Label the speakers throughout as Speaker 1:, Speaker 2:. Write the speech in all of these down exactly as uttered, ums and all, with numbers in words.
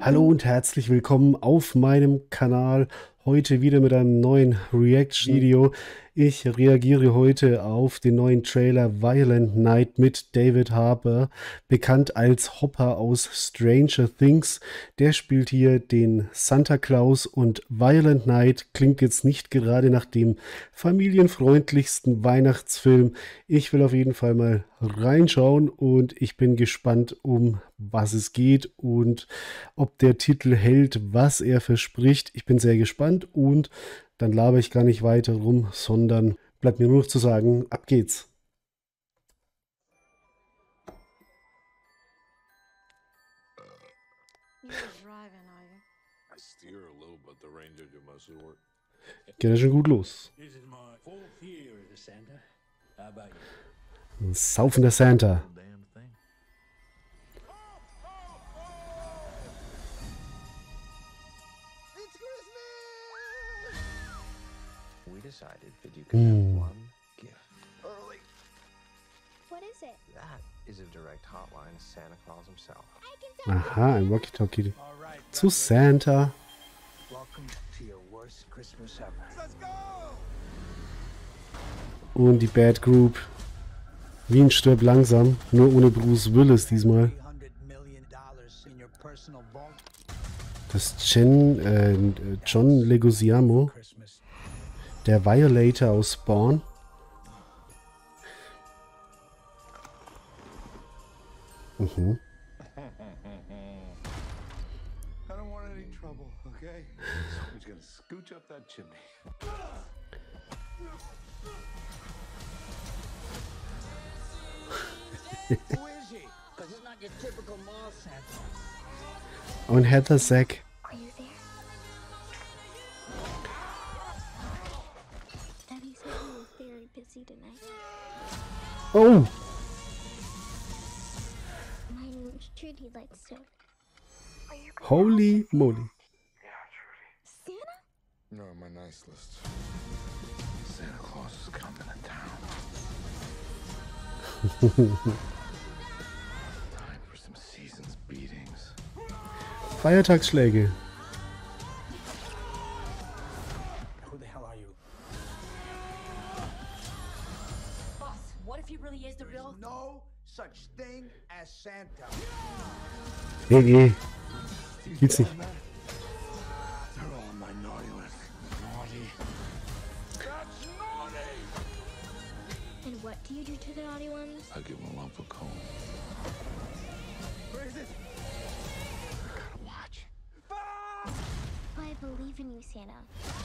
Speaker 1: Hallo und herzlich willkommen auf meinem Kanal. Heute wieder mit einem neuen Reaction-Video. Ich reagiere heute auf den neuen Trailer Violent Night mit David Harbour, bekannt als Hopper aus Stranger Things. Der spielt hier den Santa Claus und Violent Night klingt jetzt nicht gerade nach dem familienfreundlichsten Weihnachtsfilm. Ich will auf jeden Fall mal reinschauen und ich bin gespannt, um was es geht und ob der Titel hält, was er verspricht. Ich bin sehr gespannt und dann laber ich gar nicht weiter rum, sondern bleibt mir nur noch zu sagen, ab geht's. Geht ja schon gut los. Ein saufender Santa.
Speaker 2: We decided that you could have one gift. Early.
Speaker 3: What is it?
Speaker 2: That is a direct hotline to Santa Claus himself.
Speaker 1: Aha, ein Walkie-Talkie zu Santa.
Speaker 2: Welcome to your worst Christmas ever.
Speaker 3: Let's go!
Speaker 1: Und die Bad Group. Wie ein Stirb langsam, nur ohne Bruce Willis diesmal. Das Jen, äh, John Leguizamo, der Violator aus Spawn. Mhm.
Speaker 4: I don't want any trouble, okay? Who's gonna scooch up that chimney?
Speaker 5: Who is he? Because it's not your typical mall Santa.
Speaker 1: Und Heather Sack.
Speaker 3: Are you there? Daddy said he was very busy tonight.
Speaker 1: Oh!
Speaker 3: My name's Trudy Lightstone. Are you going
Speaker 1: Holy moly.
Speaker 4: Yeah, Trudy.
Speaker 3: Santa?
Speaker 4: You're on my nice list. Santa Claus is coming to town. Time for some season's beatings.
Speaker 1: Feiertagsschläge.
Speaker 5: Who the hell are you?
Speaker 6: Boss, what if he really is the real?
Speaker 5: No such thing as Santa.
Speaker 1: Nee, nee. Gibt's nicht.
Speaker 4: They're all on my naughty list. Naughty. That's naughty!
Speaker 3: And what do you do to the naughty ones?
Speaker 4: I give them a lump of coal.
Speaker 5: Where is it?
Speaker 4: Gotta watch.
Speaker 3: I believe in you, Santa.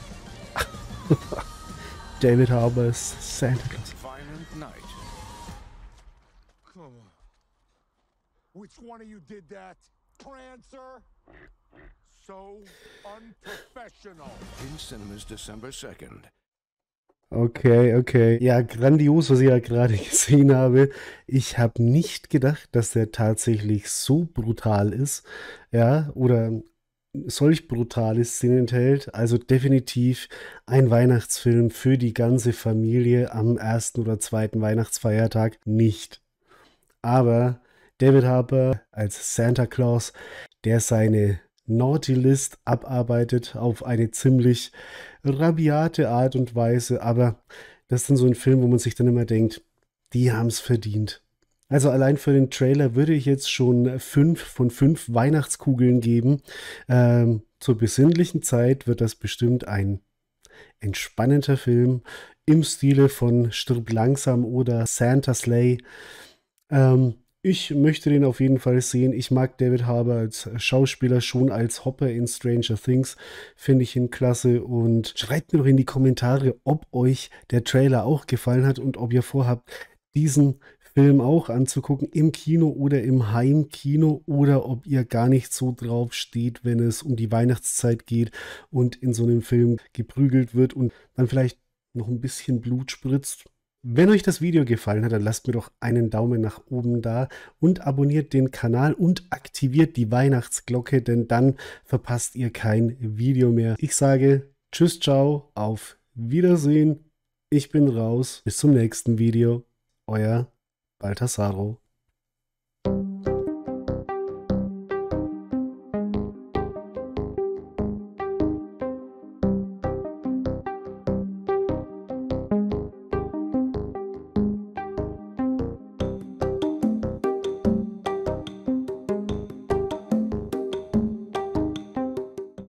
Speaker 1: David Harbour's Santa Claus.
Speaker 4: Violent Night. Come on. Which one of you did that? Prancer? So unprofessional. In cinemas December second.
Speaker 1: Okay, okay. Ja, grandios, was ich ja gerade gesehen habe. Ich habe nicht gedacht, dass der tatsächlich so brutal ist. Ja, oder solch brutale Szenen enthält. Also definitiv ein Weihnachtsfilm für die ganze Familie am ersten oder zweiten Weihnachtsfeiertag nicht. Aber David Harbour als Santa Claus, der seine Naughty List abarbeitet auf eine ziemlich rabiate Art und Weise, aber das ist dann so ein Film, wo man sich dann immer denkt, die haben es verdient. Also allein für den Trailer würde ich jetzt schon fünf von fünf Weihnachtskugeln geben. Ähm, zur besinnlichen Zeit wird das bestimmt ein entspannender Film im Stile von Stirb langsam oder Santa Slay. Ähm, Ich möchte den auf jeden Fall sehen. Ich mag David Harbour als Schauspieler, schon als Hopper in Stranger Things. Finde ich ihn klasse. Und schreibt mir doch in die Kommentare, ob euch der Trailer auch gefallen hat und ob ihr vorhabt, diesen Film auch anzugucken im Kino oder im Heimkino oder ob ihr gar nicht so drauf steht, wenn es um die Weihnachtszeit geht und in so einem Film geprügelt wird und dann vielleicht noch ein bisschen Blut spritzt. Wenn euch das Video gefallen hat, dann lasst mir doch einen Daumen nach oben da und abonniert den Kanal und aktiviert die Weihnachtsglocke, denn dann verpasst ihr kein Video mehr. Ich sage tschüss, ciao, auf Wiedersehen. Ich bin raus. Bis zum nächsten Video. Euer Balthasaro.